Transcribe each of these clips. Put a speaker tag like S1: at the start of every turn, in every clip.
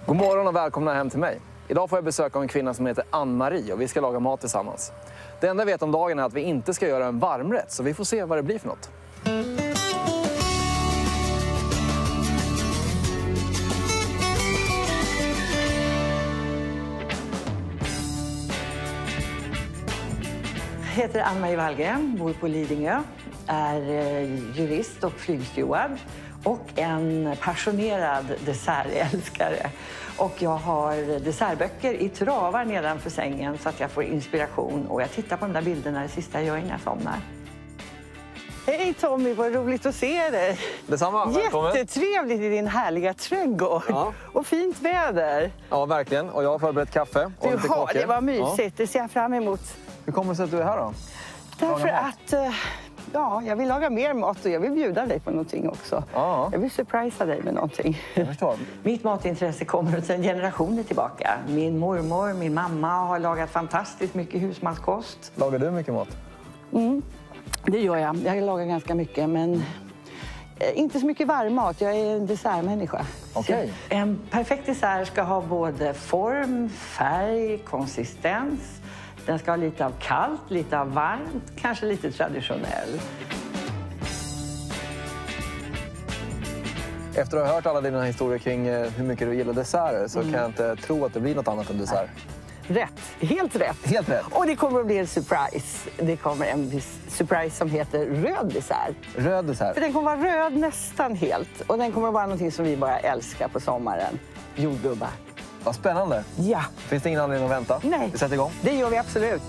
S1: God morgon och välkomna hem till mig. Idag får jag besök av en kvinna som heter Ann-Marie och vi ska laga mat tillsammans. Det enda jag vet om dagen är att vi inte ska göra en varmrätt, så vi får se vad det blir för något.
S2: Jag heter Ann-Marie Wallgren, bor på Lidingö, är jurist och flygsteward och en passionerad dessertälskare. Och jag har dessertböcker i travar nedanför sängen så att jag får inspiration. Och jag tittar på de där bilderna, det sista jag gör innan jag somnar. Hej Tommy, vad roligt att se dig.
S1: Detsamma, välkommen.
S2: Jättetrevligt i din härliga trädgård. Ja. Och fint väder.
S1: Ja, verkligen. Och jag har förberett kaffe och lite kakor.
S2: Det var mysigt, ja. Det ser jag fram emot.
S1: Hur kommer det sig att du är här då?
S2: Därför att jag vill laga mer mat och jag vill bjuda dig på någonting också.
S1: Ja.
S2: Jag vill surprisa dig med någonting.
S1: Jag förstår.
S2: Mitt matintresse kommer sedan generationer tillbaka. Min mormor, min mamma har lagat fantastiskt mycket husmanskost.
S1: Lagar du mycket mat?
S2: Det gör jag. Jag lagar ganska mycket, men inte så mycket varmmat. Jag är en dessertmänniska.
S1: Okej.
S2: En perfekt dessert ska ha både form, färg, konsistens. Den ska ha lite av kallt, lite av varmt, kanske lite traditionell.
S1: Efter att ha hört alla dina historier kring hur mycket du gillar desserter så kan jag inte tro att det blir något annat än dessert.
S2: Rätt. Helt rätt.
S1: Helt rätt.
S2: Och det kommer att bli en surprise. Det kommer en surprise som heter röd dessert.
S1: Röd dessert?
S2: För den kommer vara röd nästan helt. Och den kommer att vara någonting som vi bara älskar på sommaren. Jordgubbar.
S1: Vad spännande.
S2: Ja.
S1: Finns det ingen anledning att vänta?
S2: Nej.
S1: Vi sätter igång.
S2: Det gör vi absolut.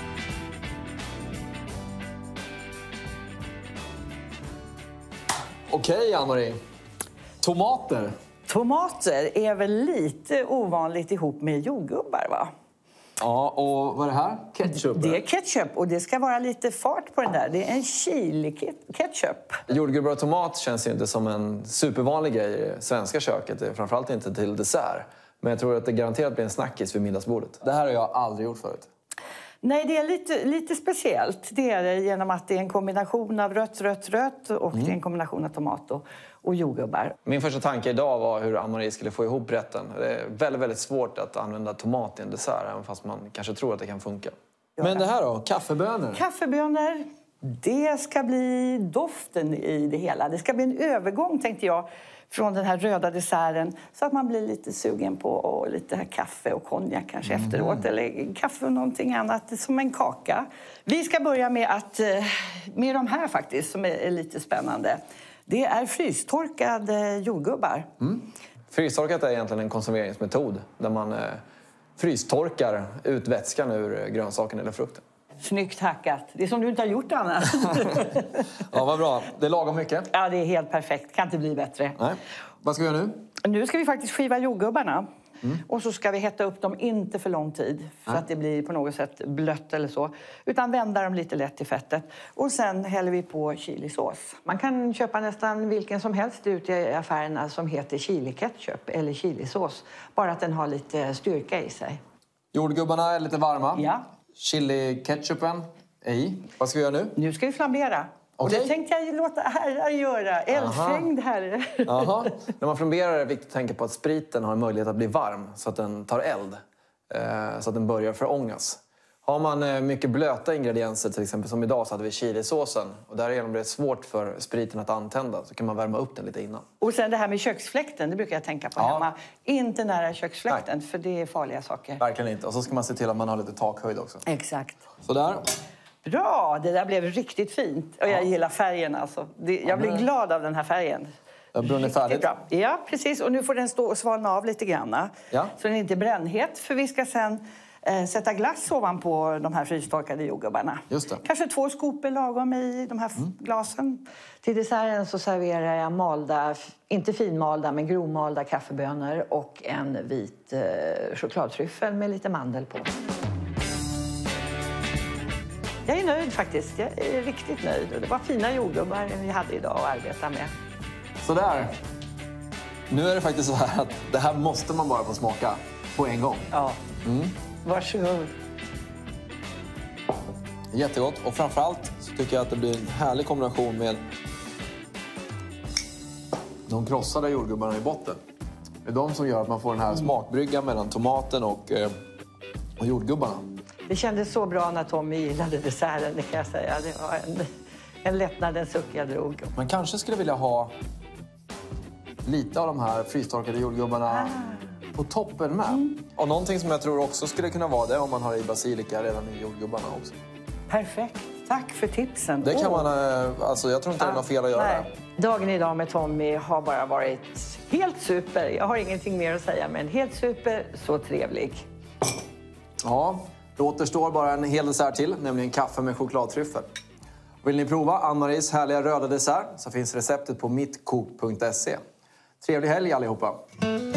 S1: Okej, Ann-Marie. Tomater.
S2: Tomater är väl lite ovanligt ihop med jordgubbar, va?
S1: Ja, och vad är det här? Ketchup?
S2: Det är ketchup och det ska vara lite fart på den där. Det är en chili-ketchup.
S1: Jordgubbar och tomat känns ju inte som en supervanlig grej i det svenska köket. Framförallt inte till dessert. Men jag tror att det garanterat blir en snackis vid middagsbordet. Det här har jag aldrig gjort förut.
S2: Nej, det är lite speciellt. Det är det genom att det är en kombination av rött och det är en kombination av tomat och jordgubbar.
S1: Min första tanke idag var hur Ann-Marie skulle få ihop rätten. Det är väldigt, väldigt svårt att använda tomat i en dessert, även fast man kanske tror att det kan funka. Men det här då? Kaffebönor?
S2: Kaffebönor, det ska bli doften i det hela. Det ska bli en övergång, tänkte jag, från den här röda desserten. Så att man blir lite sugen på lite kaffe och konjak kanske efteråt. Eller kaffe och någonting annat, som en kaka. Vi ska börja med de här faktiskt, som är lite spännande. Det är frystorkade jordgubbar.
S1: Frystorkat är egentligen en konserveringsmetod där man frystorkar ut vätskan ur grönsaken eller frukten.
S2: Snyggt hackat. Det är som du inte har gjort annat.
S1: Ja, vad bra. Det är lagom mycket.
S2: Ja, det är helt perfekt. Kan inte bli bättre.
S1: Nej. Vad ska vi göra nu?
S2: Nu ska vi faktiskt skiva jordgubbarna. Och så ska vi hetta upp dem inte för lång tid. Så att det blir på något sätt blött eller så. Utan vända dem lite lätt i fettet. Och sen häller vi på chilisås. Man kan köpa nästan vilken som helst ute i affärerna som heter chili-ketchup eller chilisås. Bara att den har lite styrka i sig.
S1: Jordgubbarna är lite varma.
S2: Ja.
S1: Chili-ketchupen är i. Vad ska vi göra nu?
S2: Nu ska vi flambera.
S1: Okay.
S2: Och det tänkte jag låta herrar göra. Eldfängd herre.
S1: Jaha. När man flamberar är det viktigt att tänka på att spriten har en möjlighet att bli varm så att den tar eld. Så att den börjar förångas. Har man mycket blöta ingredienser, till exempel som idag, så hade vi chilisåsen. Och därigenom blir det svårt för spriten att antända. Så kan man värma upp den lite innan.
S2: Och sen det här med köksfläkten, det brukar jag tänka på hemma. Inte nära köksfläkten, för det är farliga saker.
S1: Verkligen inte. Och så ska man se till att man har lite takhöjd också.
S2: Exakt.
S1: Sådär.
S2: Bra, det där blev riktigt fint. Och jag gillar färgen alltså. Jag blir glad av den här färgen.
S1: Det har brunnit färdigt.
S2: Bra. Ja, precis. Och nu får den stå och svalna av lite grann.
S1: Ja.
S2: Så den är inte brännhet. För vi ska sen sätta glass ovanpå de här frystorkade jordgubbarna.
S1: Just det.
S2: Kanske 2 skopor lagom i de här glasen. Till desserten så serverar jag malda, inte finmalda men grovmalda kaffebönor och en vit chokladtryffel med lite mandel på. Jag är nöjd faktiskt. Jag är riktigt nöjd. Det var fina jordgubbar vi hade idag att arbeta med.
S1: Sådär. Nu är det faktiskt så här att det här måste man bara få smaka på en gång.
S2: Ja. Varsågod.
S1: Jättegott. Och framförallt så tycker jag att det blir en härlig kombination med de krossade jordgubbarna i botten. Det är de som gör att man får den här smakbryggan mellan tomaten och jordgubbarna.
S2: Det kändes så bra när Tommy gillade desserten, det kan jag säga. Det var en lättnadens suck jag drog.
S1: Man kanske skulle vilja ha lite av de här frystorkade jordgubbarna på toppen med. Och någonting som jag tror också skulle kunna vara det om man har i basilika redan i jordgubbarna också.
S2: Perfekt. Tack för tipsen.
S1: Det kan man, alltså jag tror inte det är något fel att göra det.
S2: Dagen idag med Tommy har bara varit helt super. Jag har ingenting mer att säga, men helt super, så trevlig.
S1: Ja, det återstår bara en hel dessert till, nämligen kaffe med chokladtryffel. Vill ni prova Ann-Maries härliga röda dessert så finns receptet på mittkok.se. Trevlig helg allihopa!